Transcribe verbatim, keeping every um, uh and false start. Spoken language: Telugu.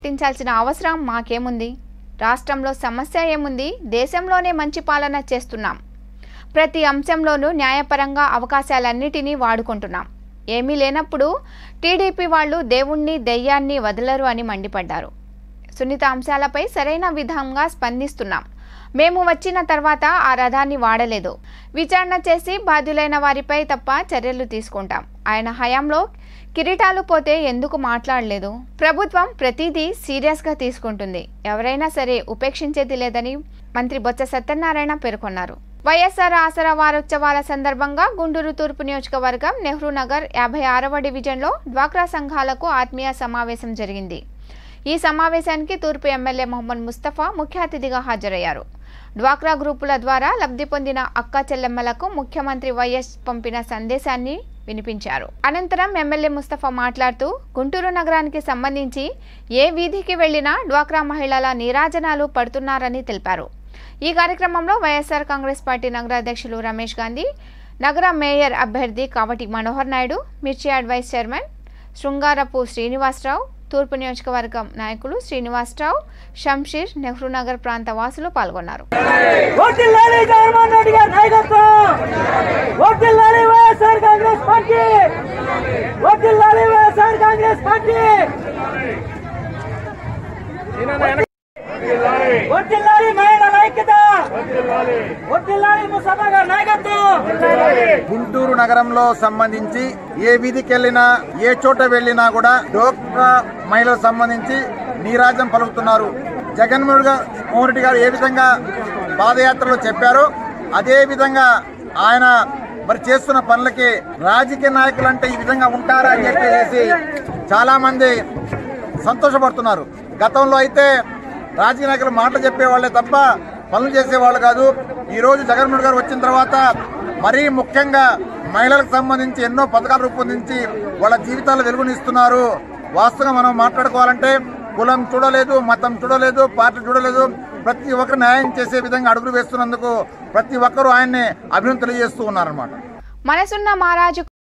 గుర్తించాల్సిన అవసరం మాకేముంది? రాష్ట్రంలో సమస్య ఏముంది? దేశంలోనే మంచి పాలన చేస్తున్నాం. ప్రతి అంశంలోనూ న్యాయపరంగా అవకాశాలన్నిటినీ వాడుకుంటున్నాం. ఏమీ లేనప్పుడు టీడీపీ వాళ్ళు దేవుణ్ణి దెయ్యాన్ని వదలరు అని మండిపడ్డారు. సున్నిత అంశాలపై సరైన విధంగా స్పందిస్తున్నాం. మేము వచ్చిన తర్వాత ఆ రథాన్ని వాడలేదు. విచారణ చేసి బాధ్యులైన వారిపై తప్ప చర్యలు తీసుకుంటాం. ఆయన హయాంలో కిరీటాలు పోతే ఎందుకు మాట్లాడలేదు? ప్రభుత్వం ప్రతిదీ సీరియస్గా తీసుకుంటుంది. ఎవరైనా సరే ఉపేక్షించేది లేదని మంత్రి బొత్స సత్యనారాయణ పేర్కొన్నారు. వైఎస్ఆర్ ఆసరా వారోత్సవాల సందర్భంగా గుంటూరు తూర్పు నియోజకవర్గం నెహ్రూ నగర్ యాభై ఆరవ డివిజన్లో డ్వాక్రా సంఘాలకు ఆత్మీయ సమావేశం జరిగింది. ఈ సమావేశానికి తూర్పు ఎమ్మెల్యే మొహమ్మద్ ముస్తఫా ముఖ్య అతిథిగా హాజరయ్యారు. డ్వాక్రా గ్రూపుల ద్వారా లబ్ధి పొందిన అక్క చెల్లెమ్మలకు ముఖ్యమంత్రి వైఎస్ పంపిన సందేశాన్ని వినిపించారు. అనంతరం ఎమ్మెల్యే ముస్తఫా మాట్లాడుతూ గుంటూరు నగరానికి సంబంధించి ఏ వీధికి వెళ్లినా డ్వాక్రా మహిళల నీరాజనాలు పడుతున్నారని తెలిపారు. ఈ కార్యక్రమంలో వైఎస్ఆర్ కాంగ్రెస్ పార్టీ నగర అధ్యక్షులు రమేష్ గాంధీ, నగర మేయర్ అభ్యర్థి కావటి మనోహర్ నాయుడు, మిర్చి అడ్వైస్ చైర్మన్ శృంగారపు శ్రీనివాసరావు, తూర్పు నియోజకవర్గం నాయకులు శ్రీనివాసరావు, షంషీర్, నెహ్రూ నగర్ ప్రాంత వాసులు పాల్గొన్నారు. గుంటూరు నగరంలో సంబంధించి ఏ వీధికి వెళ్ళినా ఏ చోట వెళ్ళినా కూడా డ్వాక్రా మహిళలకు సంబంధించి నీరాజం పలుకుతున్నారు. జగన్మోహన్ రెడ్డి గారు ఏ విధంగా పాదయాత్రలో చెప్పారో అదే విధంగా ఆయన మరి చేస్తున్న పనులకి రాజకీయ నాయకులు అంటే ఈ విధంగా ఉంటారా అని చెప్పేసి చాలా మంది సంతోషపడుతున్నారు. గతంలో అయితే రాజకీయ నాయకులు మాటలు చెప్పేవాళ్లే తప్ప పనులు చేసేవాళ్ళు కాదు. ఈ రోజు జగన్మోహన్ గారు వచ్చిన తర్వాత మరీ ముఖ్యంగా మహిళలకు సంబంధించి ఎన్నో పథకాలు రూపొందించి వాళ్ళ జీవితాలు వెలుగునిస్తున్నారు. వాస్తవంగా మనం మాట్లాడుకోవాలంటే కులం చూడలేదు, మతం చూడలేదు, పార్టీ చూడలేదు, ప్రతి ఒక్కరు న్యాయం చేసే విధంగా అడుగులు వేస్తున్నందుకు ప్రతి ఒక్కరూ ఆయన్ని అభినందనలు తెలియజేస్తూ ఉన్నారన్నమాట. మనసున్న మహారాజు